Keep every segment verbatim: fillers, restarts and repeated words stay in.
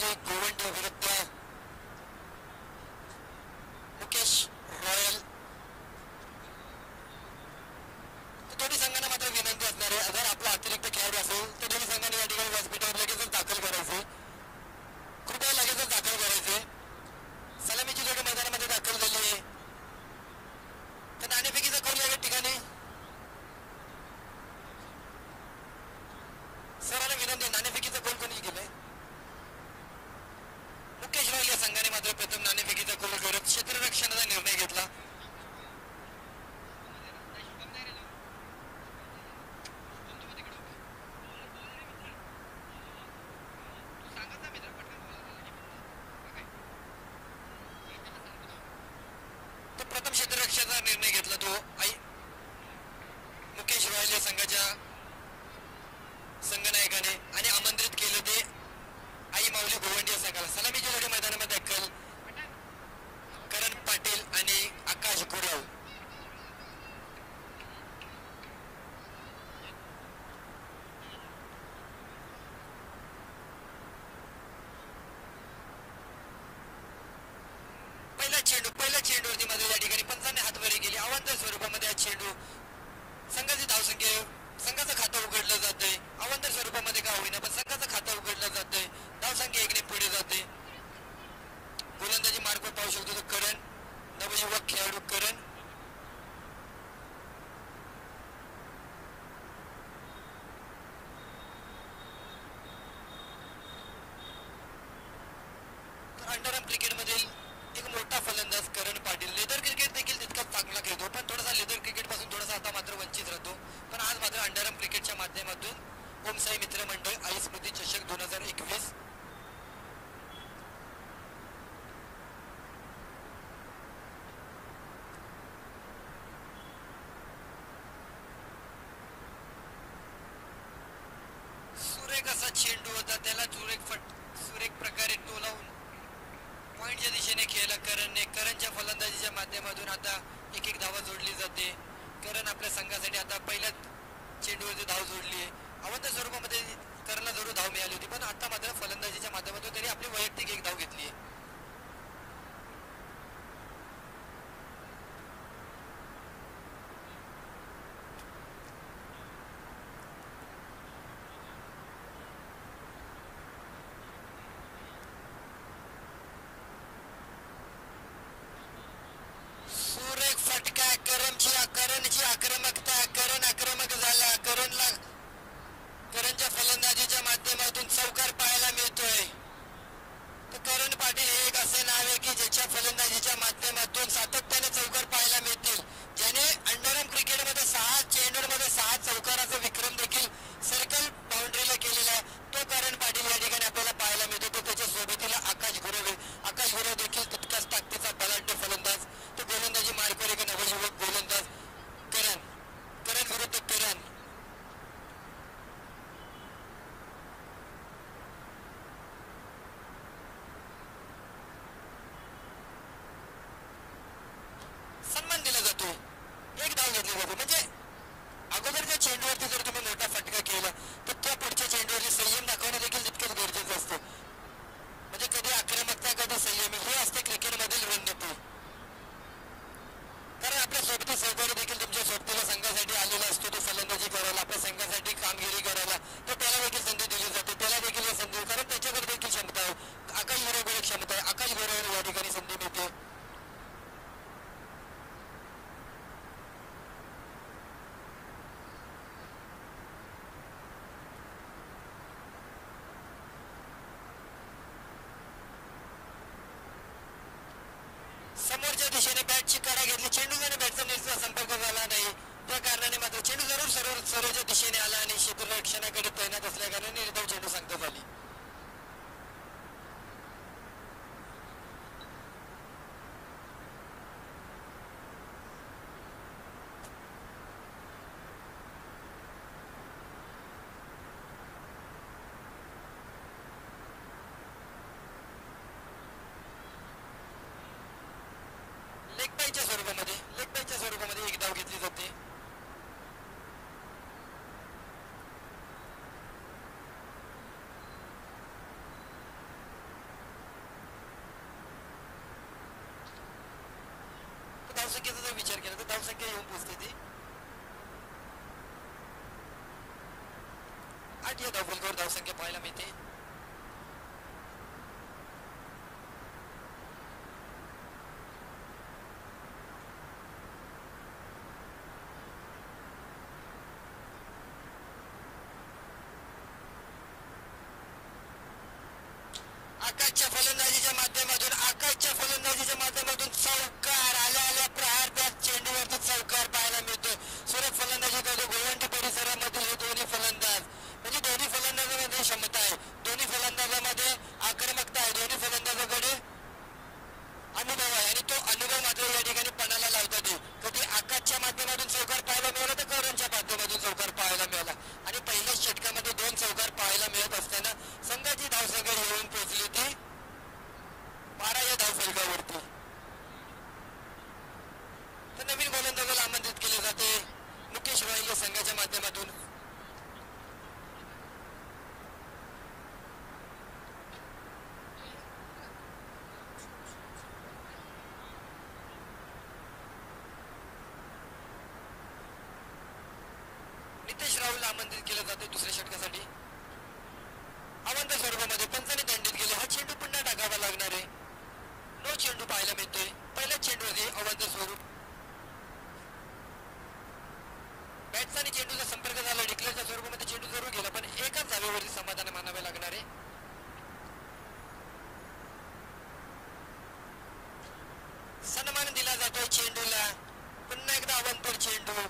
माऊली गोवंडी विरुद्ध मुकेश रॉयल. दोन्ही संघांना मात्र विनंती असणार आहे, जर आपला अतिरिक्त खेळाडू असेल तर दोन्ही संघांनी या ठिकाणी व्यासपीठावर लगेचच दाखल करायचे. कृपया लगेचच दाखल करायचे. सलामीची जोडी मैदानामध्ये दाखल झाली आहे. तर नाणेफेकीचा कौल या ठिकाणी सरांना विनंती. नाणेफेकीचा कौल कोणी केलंय? मुकेश रॉयल या संघाने मात्र प्रथम नाणेफेकीचा कौल करत क्षेत्ररक्षणाचा निर्णय घेतला. प्रथम क्षेत्ररक्षणाचा निर्णय घेतला तो आई मुकेश रॉयल या संघाच्या संघनायकाने आणि आमंत्रित केले ते आई माऊली गोवंडी या संघाला. सलामीची जोडी मैदानामध्ये दाखल करण पाटील आणि आकाश गुरव. पहिला चेंडू पहिल्या चेंडूवरती मात्र या ठिकाणी पंचांनी हातवरी केली. अवांतर स्वरूपामध्ये हा चेंडू संघाची धावसंख्या संघाचं खातं उघडलं जातंय. अवांतर स्वरूपामध्ये का होईना पण संघाचं खातं उघडलं जातंय. धावसंख्या एकने पुढे जाते. गोलंदाजी मार्ग पाहू शकतो तो करण, नवयुवक खेळाडू करण. अंडरआर्म क्रिकेटमधील एक मोठा फलंदाज करण पाटील. लेदर क्रिकेट देखील तितकाच चांगला खेळतो पण थोडासा लेदर क्रिकेट पासून थोडासा आता मात्र वंचित राहतो. पण आज मात्र अंडरआर्म क्रिकेटच्या माध्यमातून ओमसाई मित्र मंडळ आई स्मृती चषक दोन हजार एकवीस सुरेख असा चेंडू होता, त्याला सुरेख फट सुरेख प्रकारे टोलावून पॉइंटच्या दिशेने खेळला करणने. करणच्या फलंदाजीच्या माध्यमातून आता एक एक धावा जोडली जाते. करण आपल्या संघासाठी आता पहिल्याच चेंडूवरती धाव जोडली आहे. अवंत स्वरूपामध्ये करणला जरूर धाव मिळाली होती पण आता मात्र फलंदाजीच्या माध्यमातून त्यांनी आपली वैयक्तिक एक धाव घेतली आहे. करणची आक्रमकता. करण आक्रमक झाला. करणला करणच्या फलंदाजीच्या माध्यमातून चौकार पाहायला मिळतोय. तर करण पाटील हे एक असे नाव आहे की ज्याच्या फलंदाजीच्या माध्यमातून सातत्याने चौकार पाहायला मिळतील. ज्याने अंडरआर्म क्रिकेटमध्ये सहा चेंडूमध्ये सहा चौकाराचा विक्रम देखील सर्कल बाउंड्रीला केलेला आहे. तो करण पाटील या ठिकाणी आपल्याला पाहायला मिळतो. तो त्याच्या सोबतीला आकाश गुरव. आकाश गुरव देखील तितकाच ताकदीचा बलाढ्य फलंदाज. तो गोलंदाजी मार्गावर एक नवयुवक गोलंदाज करण. करण विरुद्ध करण. सन्मान दिला जातो. एक धाव घेतली जाते. म्हणजे अगोदरच्या चेंडूवरती जर तुम्ही मोठा फटका केला तर त्या पुढच्या चेंडूवरती संयम दाखवणं देखील तितकंच गरजेचं असतं. म्हणजे कधी आक्रमकता कधी संयमी हे असते क्रिकेटमधील रणनीती. कारण आपल्या सोबती सहकारी देखील तुमच्या सोबतीला संघासाठी आलेला असतो. तो फलंदाजी करायला आपल्या संघासाठी कामगिरी करायला तर त्याला देखील संधी दिली जाते. त्याला देखील या संधी कारण त्याच्याकडे देखील क्षमता आहे. आकाश बरोबर क्षमता आहे. आकाश बरोबर या ठिकाणी संधी मिळते. समोरच्या दिशेने बॅटची कडा घेतली. चेंडूने बॅटचा नीटचा संपर्क झाला नाही. त्या कारणाने मात्र चेंडू जरूर सर्व सर्वच्या दिशेने आला आणि क्षेत्ररक्षणाकडे तैनात असल्या कारणाने निर्धाव चेंडू सांगण्यात आली. लेग बायच्या स्वरूपामध्ये लेग बायच्या स्वरूपामध्ये एक धाव घेतली जाते. धावसंख्येचा जर विचार केला तर धावसंख्या येऊन पोहोचते ती आठ या धावफलकावर धावसंख्या पाहायला मिळते. आकाशच्या फलंदाजीच्या माध्यमातून आकाशच्या फलंदाजीच्या माध्यमातून चौकार आल्या आल्या प्रहार त्या चेंडूवरती चौकार पाहायला मिळतो. सुरत फलंदाजी करतो गोवंडी परिसरामधील हे दोन्ही फलंदाज म्हणजे दोन्ही फलंदाजांमध्ये क्षमता आहे, दोन्ही फलंदाजांमध्ये आक्रमकता आहे, दोन्ही फलंदाजाकडे अनुभव आहे आणि तो अनुभव मात्र या ठिकाणी पणाला लावतात. कधी आकाशच्या माध्यमातून चौकार पाहायला मिळाला तर करणच्या माध्यमातून चौकार पाहायला मिळाला आणि पहिल्याच षटकामध्ये दोन चौकार पाहायला मिळत असताना संघाची धावसंख्या येऊन पोहोचली ती बारा या धावफलकावरती. तर नवीन गोलंदाजाला आमंत्रित केले जाते मुकेश रॉयल या संघाच्या माध्यमातून. नितेश राहुल आमंत्रित केलं जाते दुसऱ्या षटकासाठी. अवंत स्वरूपामध्ये पंचाने दंडित केले. हा चेंडू पुन्हा टाकावा लागणार आहे. नो चेंडू पाहायला मिळतोय पहिल्याच चेंडूमध्ये अवंत स्वरूप. बॅट्सचा आणि चेंडूचा संपर्क झाला. डिक्लेअरच्या स्वरूपामध्ये चेंडू जरूर गेला पण एकाच धावेवरती समाधान मानावे लागणार आहे. सन्मान दिला जातोय चेंडूला. पुन्हा एकदा अवंतर चेंडू.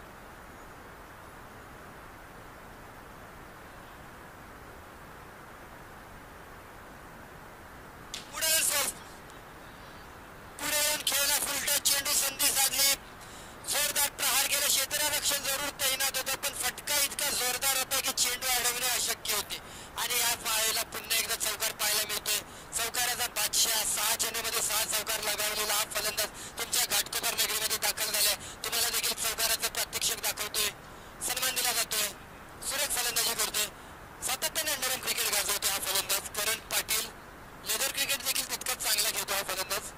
चेंडू संधी साधली. जोरदार प्रहार केला. क्षेत्ररक्षण जरूर तैनात होतं पण फटका इतका जोरदार होता की चेंडू अडवणे अशक्य होते आणि या पाहायला पुन्हा एकदा चौकार पाहायला मिळतोय. चौकाराचा बादशाह सहा चेंडूमध्ये सहा चौकार लगावलेला हा फलंदाज तुमच्या घाटकोपर नगरीमध्ये दाखल झालाय. तुम्हाला देखील चौकाराचं प्रात्यक्षिक दाखवतोय. सन्मान दिला जातोय. सुरेख फलंदाजी करतोय. सातत्याने अंडरम क्रिकेट गाजवतोय हा फलंदाज करण पाटील. लेदर क्रिकेट देखील तितकाच चांगला खेळतो हा फलंदाज.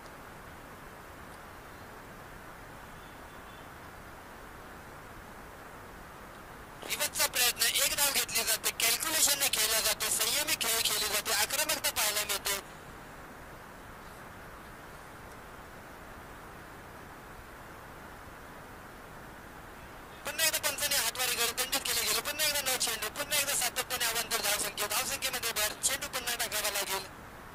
विवादचा प्रयत्न. एक धाव घेतली जाते. कॅल्क्युलेशनने खेळला जातो. संयमी खेळ खेळली जाते. आक्रमकता पाहायला मिळते. पुन्हा एकदा पंचाने हातवारी करत दंडित केले गेले. पुन्हा एकदा नऊ चेंडू. पुन्हा एकदा सातत्याने अवांतर धावसंख्या. धावसंख्येमध्ये भर. चेंडू पुन्हा टाकावा लागेल.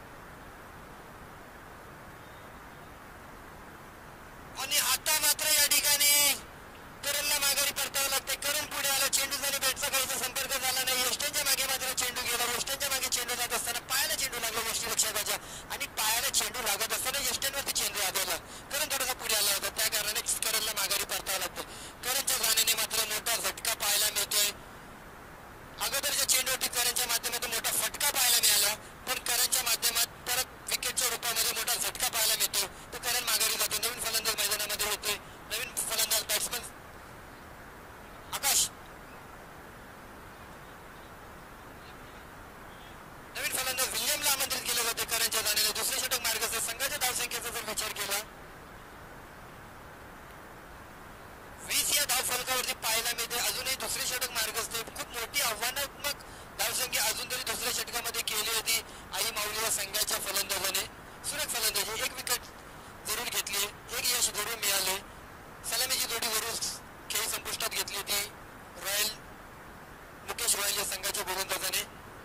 आणि आता मात्र या ठिकाणी करणला माघारी परतावं लागते. करण पुढे आला. चेंडू झाली. बॅटचा काहीचा संपर्क झाला नाही. यष्टेंच्या मागे मात्र चेंडू गेला. यष्टेंच्या मागे चेंडू जात असताना पायाला चेंडू लागला यष्टीरक्षकाच्या आणि पायाला चेंडू लागत असताना यष्टेंवरती चेंडू आदळला. करण थोडासा पुढे आला होता त्या कारणाने करणला माघारी परतावं लागतं. करणच्या जाण्याने मात्र मोठा झटका पाहायला मिळतोय. अगोदरच्या चेंडूवरती करणच्या माध्यमातून मोठा फटका पाहायला मिळाला पण करणच्या माध्यमात परत विकेटच्या रूपामध्ये मोठा झटका पाहायला मिळतो. तो करण माघारी जातो. नवीन फलंदाज मैदानामध्ये होतोय. नवीन फलंदाज बॅट्समन आकाश. नवीन फलंदाज विल्यमला आमंत्रित केलं जाते करणच्या जाण्याने. दुसरे षटक मार्गस्थ. संघाच्या धावसंख्येचा जर विचार केला वीस या धावफलकावरती पाहायला मिळते. अजूनही दुसरे षटक मार्गस्थ. खूप मोठी आव्हानात्मक धावसंख्या अजून तरी दुसऱ्या षटकामध्ये केली होती आई माऊली या संघाच्या फलंदाजाने. सुरेख फलंदाजी. एक विकेट जरूर घेतली. एक यश जरूर मिळाले. सलामीची जोडी जरूर खेळ संपुष्टात घेतली होती रॉयल मुकेश रॉयल या संघाच्या गोलंदाजाने.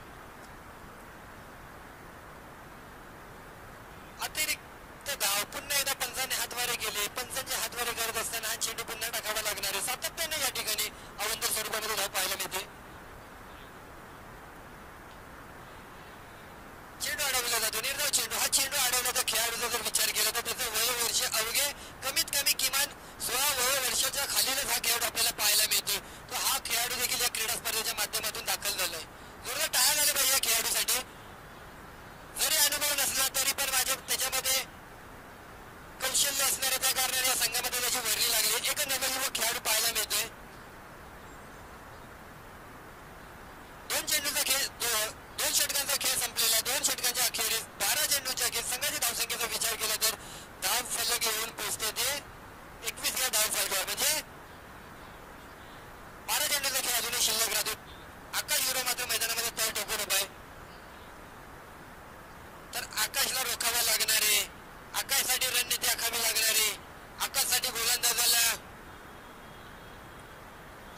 अतिरिक्त धाव. पुन्हा एकदा पंचाने हातवारे केले. पंचांचे हातवारे करत असताना हा चेंडू पुन्हा टाकावा लागणार आहे. सातत्याने या ठिकाणी अवंत स्वरूपामध्ये धाव पाहायला मिळते. चेंडू अडवला जातो. निर्धाव चेंडू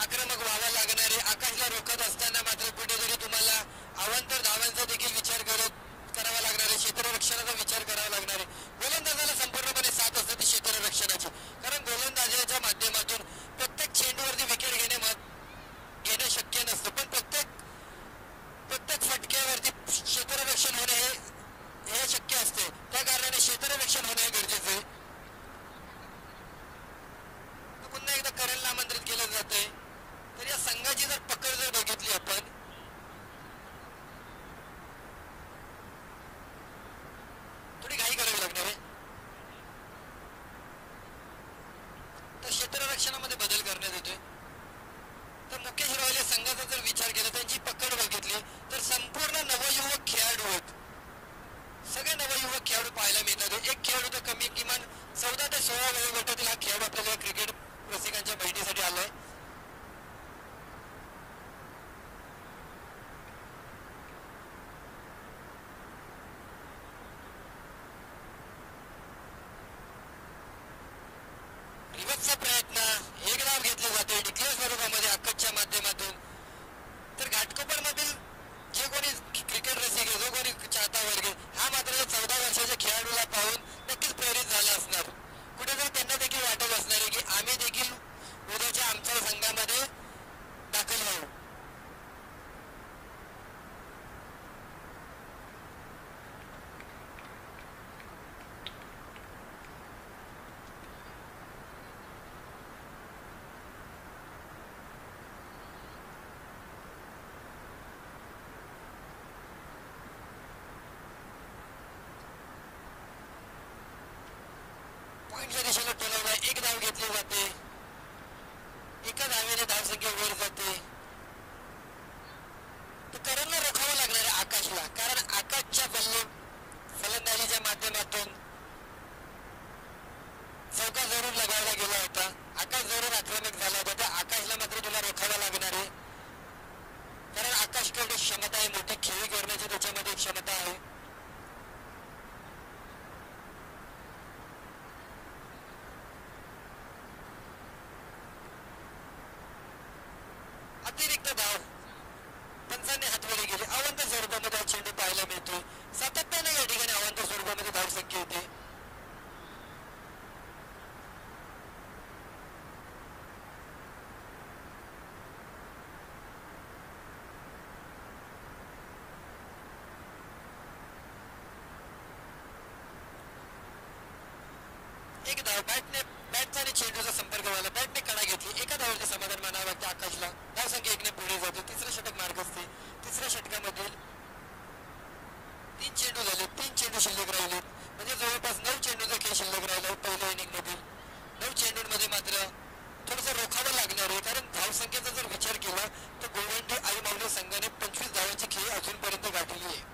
आक्रमक व्हावं लागणार आहे. आकाशला रोखत असताना मात्र कुठेतरी तुम्हाला अवांतर धावांचा देखील विचार करत करावा लागणार आहे. क्षेत्ररक्षणाचा विचार करावा लागणार आहे. गोलंदाजाला संपूर्णपणे साथ असते ती क्षेत्ररक्षणाची, कारण गोलंदाजाच्या माध्यमातून प्रत्येक चेंडूवरती विकेट घेणे घेणं शक्य नसतं, पण प्रत्येक प्रत्येक फटक्यावरती क्षेत्ररक्षण होणे हे हे शक्य असते. त्या कारणाने क्षेत्ररक्षण होणे गरजेचं आहे. पुन्हा एकदा करणला आमंत्रित केलं जातंय. तर या संघाची जर पकड जर बघितली आपण, थोडी घाई करावी लागणार आहे. तर क्षेत्ररक्षणामध्ये बदल करण्यात येतोय. तर मुकेश राहुल या संघाचा जर विचार केला, त्यांची पकड बघितली तर संपूर्ण नवयुवक खेळाडू आहेत. सगळे नवयुवक खेळाडू पाहायला मिळतात. एक खेळाडू तर कमी किमान चौदा ते सोळा वयोगटातील हा खेळाडू आपल्याला क्रिकेट रसिकांच्या बैठकीसाठी आलाय. रिव्हर्सचा प्रयत्न, एक धाव घेतले जाते डिक्लेअर स्वरूपामध्ये आकाशच्या माध्यमातून. तर घाटकोपर मधील जे कोणी क्रिकेट रसिक आहे, जो कोणी चाहता वर्ग, हा मात्र चौदा वर्षाच्या खेळाडूला पाहून नक्कीच प्रेरित झाला असणार. कुठेतरी त्यांना देखील वाटत असणार आहे की आम्ही देखील उद्याच्या आमच्या संघामध्ये दाखल व्हावं. पॉइंटच्या दिशेला टोलवलाय, एक धाव घेतली जाते. एका धावेने धावसंख्या वर जाते. तर करणला रोखावं लागणार आहे आकाशला, कारण आकाशच्या बल्ले फलंदाजीच्या माध्यमातून चौका जरूर लगावला गेला होता. आकाश जरूर आक्रमक झाला होता. तर आकाशला मात्र तुला रोखावं लागणार आहे, कारण आकाशकडे क्षमता आहे, मोठी खेळी करण्याची त्याच्यामध्ये क्षमता आहे. अतिरिक्त धाव पंचांनी हातवली गेली. अवांतर स्वरूपामध्ये हा चेंडू पाहायला मिळतोय. सातत्याने या ठिकाणी अवांतर स्वरूपामध्ये धावसंख्या येते. एक धाव बॅटने बॅटचा आणि चेंडूचा संपर्क झाला. बॅटने कडा घेतली. एका धावाचे समाधान मानावं लागते आकाशला. धावसंख्या एकने पुढे जाते. तिसरं षटक मार्ग असते. तिसऱ्या षटकामधील तीन चेंडू झाले. तीन चेंडू शिल्लक राहिले, म्हणजे जवळपास नऊ चेंडूचा खेळ शिल्लक राहिला पहिल्या इनिंग मधील. नऊ चेंडूंमध्ये मात्र थोडंसं रोखावं लागणार आहे, कारण धावसंख्येचा जर विचार केला तर गोवंडी आई माऊली संघाने पंचवीस धावांची खेळी अजूनपर्यंत गाठली आहे.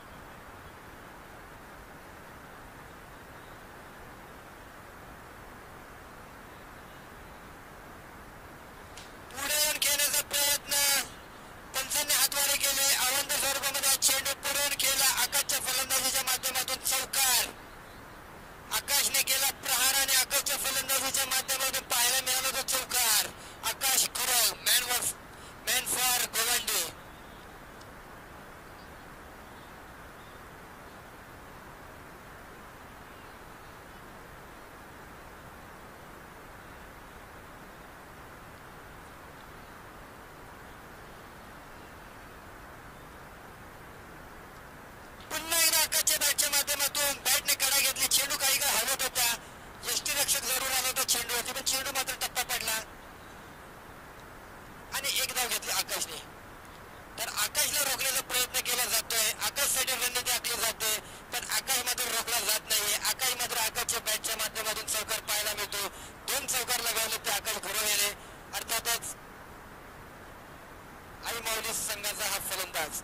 आकाशने केला प्रहार आणि आकाशच्या फलंदाजीच्या माध्यमातून पाहायला मिळाला तो चौकार. आकाश खुरव मॅन वर मॅन फॉर गोवंडी. पुन्हा एकदा आकाशच्या बॅटच्या माध्यमातून बॅटने कडा घेतली. चेंडू काही काळ हलत होता. यष्टीरक्षक जरूर आला होता चेंडूवरती, पण चेंडू मात्र टप्पा पडला आणि एक धाव घेतली आकाशने. तर आकाशला रोखण्याचा प्रयत्न केला जातोय. आकाशसाठी रणनीती आखली जाते, पण आकाश मात्र रोखला जात नाहीये. आकाश मात्र आकाशच्या बॅटच्या माध्यमातून चौकार पाहायला मिळतो. दोन चौकार लगावले ते आकाश गुरव याने. अर्थातच आई माऊली संघाचा हा फलंदाज.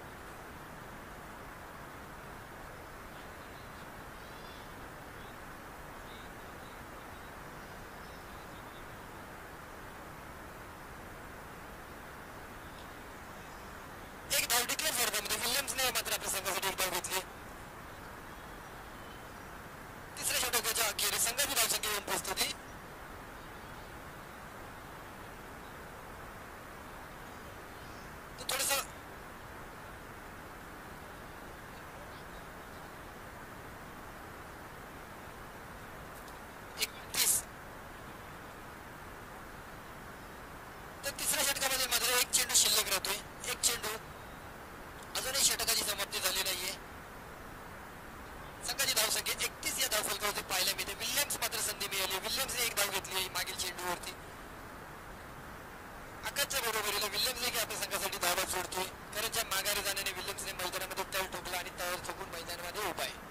एक धाव डिक्लेअर स्वरूपामध्ये विल्यम्सने मात्र आपल्या संघासाठी एक धाव घेतली. तिसऱ्या षटकाच्या अखेरीस संघाची धावसंख्या येऊन पोहोचते ती तर तिसऱ्या षटकामध्ये मात्र एक चेंडू शिल्लक राहतोय. एक चेंडू, अजूनही षटकाची समाप्ती झाली नाहीये. संघाची धावसंख्या एकतीस या धावफलकावरती पाहायला मिळते. विल्यम्स मात्र संधी मिळाली. विल्यम्सने एक धाव घेतली मागील चेंडूवरती. आकाशच्या बरोबरीला विल्यम्स देखील आपल्या संघासाठी धावा सोडतोय. करंजच्या माघारी जाण्याने विल्यम्सने मैदानामध्ये तळ ठोकला आणि तळावर ठोकून मैदानामध्ये उभा आहे.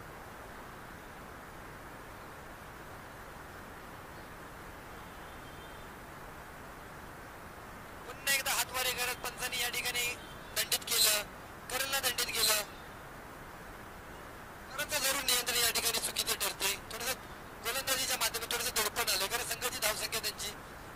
पुन्हा एकदा हातवारे करत पंचांनी या ठिकाणी दंडित केलं. करणला दंडित केलं. करणचं जरूर नियंत्रण या ठिकाणी चुकीचं ठरते. थोडंसं गोलंदाजीच्या माध्यमातून थोडंसं दडपण आलं कारण संघाची धावसंख्या त्यांची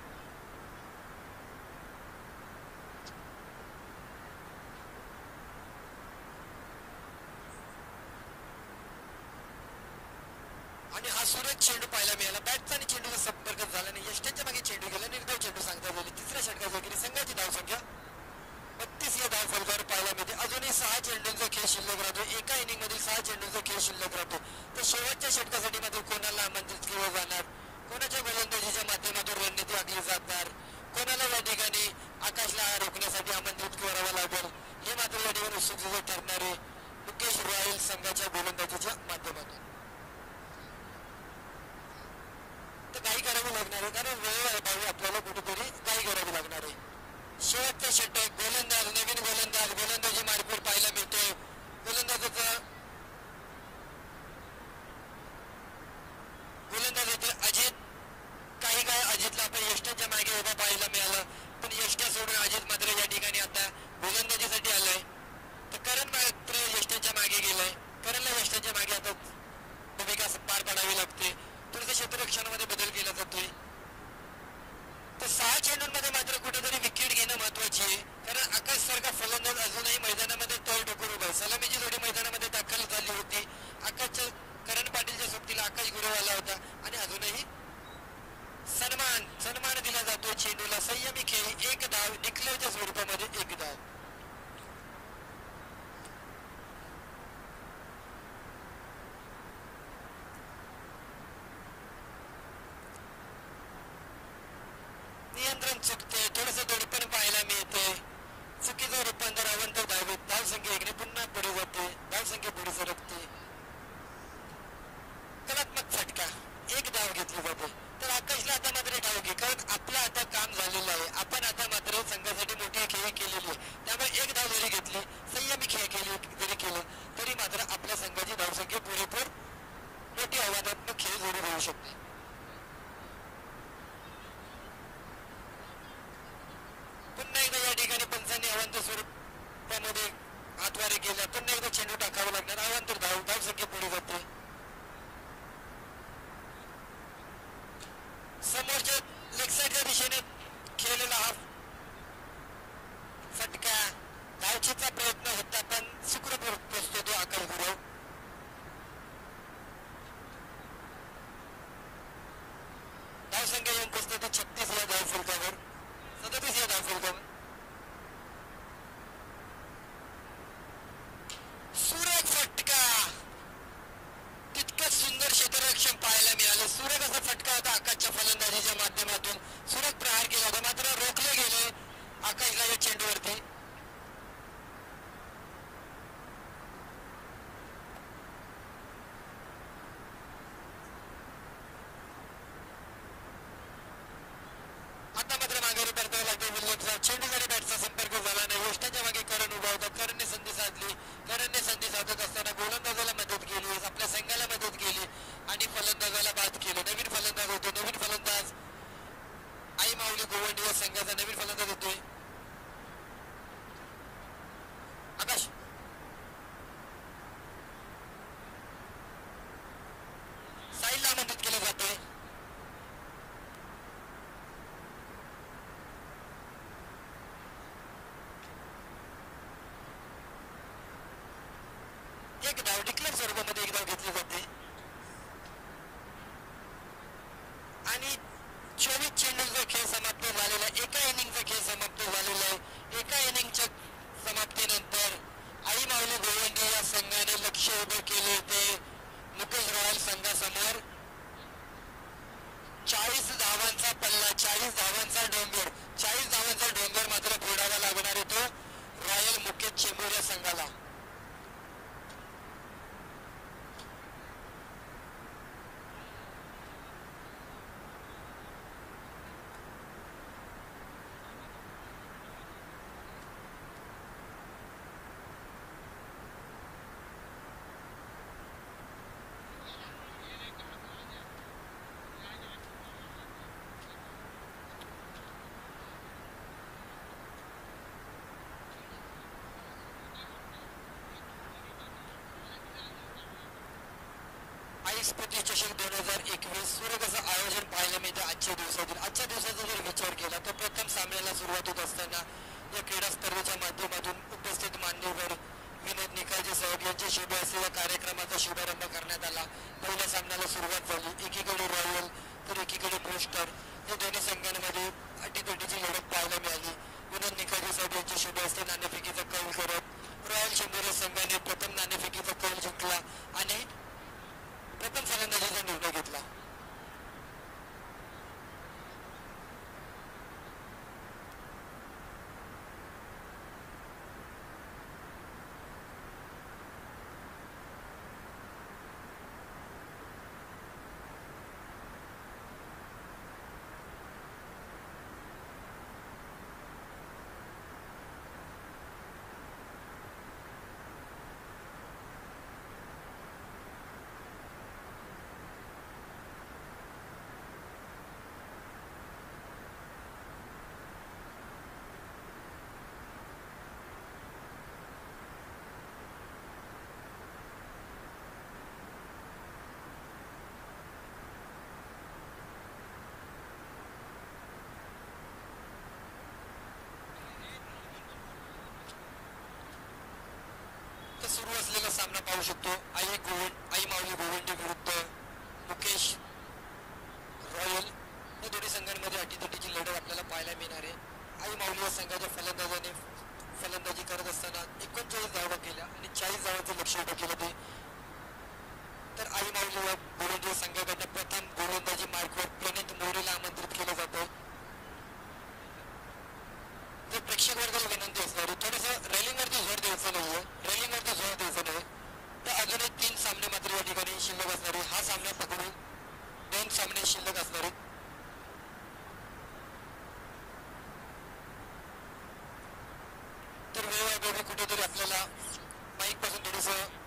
आणि हा सुरेख चेंडू पाहायला मिळाला. बॅटचा आणि चेंडूचा संपर्क झाला नाही. यष्ट्यांच्या मागे चेंडू गेला. निर्धाव चेंडू सांगता झाली. तिसऱ्या षटकाच्या संघाची धावसंख्या बत्तीस या धाव फलकावर पाहायला मिळते. अजूनही सहा चेंडूंचा खेळ शिल्लक राहतो. एका इनिंग मधील सहा चेंडूंचा खेळ शिल्लक राहतो. तर शेवटच्या षटकासाठी मात्र कोणाला आमंत्रित केलं जाणार, कोणाच्या गोलंदाजीच्या माध्यमातून रणनीती आखली जाणार, कोणाला या ठिकाणी आकाशला रोखण्यासाठी आमंत्रित करावं लागेल, हे मात्र या ठिकाणी उत्सुकतेचे ठरणारे मुकेश रॉयल संघाच्या गोलंदाजीच्या माध्यमातून. तर काही करावं लागणार आहे कारण वेळ अभावी आपल्याला कुठेतरी काही करावं लागणार आहे. शेवटचा षटक, गोलंदाज, नवीन गोलंदाज, गोलंदाजी मारपीट पाहायला मिळतोय. गोलंदाजाचा गोलंदाजाचे अजित, काही काळ अजितला आपण यष्ट्याच्या मागे उभा पाहायला मिळालं पण यष्ट्या सोडून अजित मात्र या ठिकाणी आता गोलंदाजीसाठी आलाय. तर करण मात्र यष्ट्याच्या मागे गेलाय. करणला यष्ट्याच्या मागे आता भूमिका पार पाडावी लागते. थोडंसं क्षेत्ररक्षणामध्ये बदल केला जातोय. तर सहा चेंडूंमध्ये मात्र कुठेतरी विकेट घेणं महत्वाची आहे कारण आकाश सारखा फलंदाज अजूनही मैदानामध्ये तळ ठोकून उभा आहे. सलामीची जोडी मैदानामध्ये दाखल झाली होती. आकाशच्या करण पाटीलच्या सोबतीला आकाश गुरव आला होता आणि अजूनही सन्मान सन्मान दिला जातो चेंडूला. संयमी खेळ, एक धाव डिक्लेअरच्या स्वरूपामध्ये एक धाव. नियंत्रण चुकते, थोडंसं दडपण पाहायला मिळते. चुकीचं रूपांतर अवंतर धावेत. धावसंख्या एकने पुन्हा पुढे जाते. धावसंख्या पुढे सरकते. कलात्मक फटका, एक धाव घेतली जाते. तर आकाशला आता मात्र धाव घे कारण आपलं आता काम झालेलं आहे. आपण आता मात्र संघासाठी मोठी खेळी केलेली आहे. त्यामुळे एक धाव जरी घेतली, संयमी खेळ केली जरी केलं तरी मात्र आपल्या संघाची धावसंख्या पुरेपूर मोठी आव्हानात्मक खेळ जरूर होऊ शकते. पुन्हा एकदा या ठिकाणी पंचांनी अवांतर स्वरूपामध्ये हातवारे केल्या. पुन्हा एकदा चेंडू टाकावा लागणार. अवांतर धाव, धावसंख्या पुढे जाते. समोरच्या लेग साईडच्या दिशेने खेळलेला हा फटका, धावचीचा प्रयत्न होता पण सुखरूप पोचतो तो आकाश गुरव. धावसंख्या येऊन पोचतो तो छत्तीस या धाव फलकावर, सदतीस या धाव फलकावर. सुरेख फटका, तितकं सुंदर क्षेत्ररक्षण पाहायला मिळालं. सुरेख असा फटका होता आकाशच्या फलंदाजीच्या माध्यमातून. सुरेख प्रहार केला होता मात्र रोखले गेले आकाशला या चेंडूवरती. आता मात्र माघारी परतावं लागतो विल्यम्सला. चेंडू जरी बॅटचा संपर्क झाला नाही. यष्ट्याच्या मागे करण उभा होता. करणने संधी साधली. करणने संधी साधत असताना गोलंदाजाला मदत केली, आपल्या संघाला मदत केली आणि फलंदाजाला बाद केलं. नवीन फलंदाज होतो. नवीन फलंदाज आई माऊली गोवंडी या संघाचा नवीन फलंदाज होतोय आकाश. साईडला आमंत्रित केलं जातोय. एक धाव डिक्लेअर स्वरूपामध्ये एक धाव घेतली जाते आणि चोवीस चेंडूंचा खेळ समाप्त झालेला आहे. एका इनिंगचा खेळ समाप्त झालेला आहे. एका इनिंगच्या समाप्तीनंतर आई माऊली गोवंडी या संघाने लक्ष उभे केले होते मुकेश रॉयल संघासमोर. चाळीस धावांचा पल्ला, चाळीस धावांचा डोंगर, चाळीस धावांचा डोंगर स्फूर्ती चषक दोन हजार एकवीस सुरक्षाचं आयोजन पाहायला मिळतं आजच्या दिवसातील. आजच्या दिवसाचा जर विचार केला तर प्रथम सामन्याला सुरुवात होत असताना या क्रीडा स्पर्धेच्या माध्यमातून उपस्थित मान्यवर विनोद निकालजे साहेब यांच्या शुभ असलेल्या कार्यक्रमाचा शुभारंभ करण्यात आला. पहिल्या सामन्याला सुरुवात झाली. एकीकडे रॉयल तर एकीकडे मोस्टर या दोन्ही संघांमध्ये अटीतटीची लढत पाहायला मिळाली. विनोद निकालजे साहेब यांच्या शुभ हस्ते नाणेफेकीचा कौल करत रॉयल शंभर संघाने प्रथम नाणेफेकीचा कौल जिंकला आणि प्रथम फलंदाजीचा निर्णय घेतला. सुरू असलेला सामना पाहू शकतो. आई गोविंद आई माऊली गोविंदे विरुद्ध मुकेश रॉयल या दोन्ही संघांमध्ये अटीतटीची लढत आपल्याला पाहायला मिळणार आहे. आई माऊली या संघाच्या फलंदाजाने फलंदाजी करत असताना एकोणचाळीस धावा केल्या आणि चाळीस धावांचं लक्ष उभं केलं ते. तर आई माऊली या गोविंदे संघाकडनं प्रथम गोलंदाजी मार्कवर प्रणित मोरेला आमंत्रित केलं जातं. जर प्रेक्षक वर्गाला विनंती असणार आहे थोडंसं रेलिंगवरती जोर द्यायचं नाहीये रेलिंगवरती जोर द्यायचं नाही तर अजूनही तीन सामने मात्र या ठिकाणी शिल्लक असणार आहे. हा सामना पकडून दोन सामने शिल्लक असणार आहेत. तर वेळोवेळी कुठेतरी आपल्याला माईक पासून थोडंसं